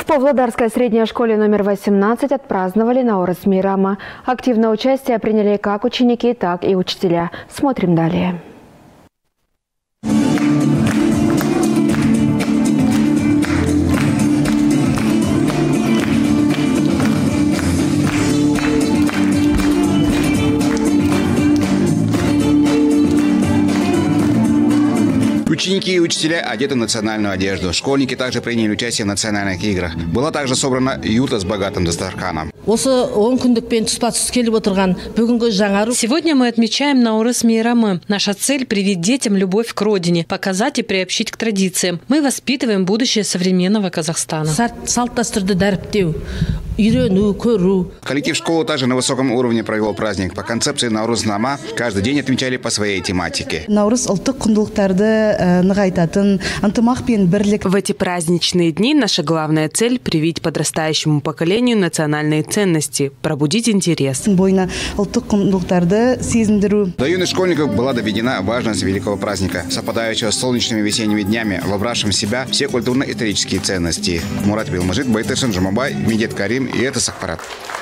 В Павлодарской средней школе номер 18 отпраздновали Наурыз Мейрамы. Активное участие приняли как ученики, так и учителя. Смотрим далее. Ученики и учителя одеты в национальную одежду. Школьники также приняли участие в национальных играх. Была также собрана юрта с богатым дастарханом. Сегодня мы отмечаем Наурыз Мейрамы. Наша цель – привить детям любовь к родине, показать и приобщить к традициям. Мы воспитываем будущее современного Казахстана. Коллектив школы также на высоком уровне провел праздник. По концепции Наурыз-нама каждый день отмечали по своей тематике. В эти праздничные дни наша главная цель – привить подрастающему поколению национальные ценности, пробудить интерес. До юных школьников была доведена важность великого праздника, совпадающего с солнечными весенними днями, вобравшим в себя все культурно-исторические ценности. Мурат Билмажит, Байтыршин Жумабай, Медет Карим и это Сахпарат.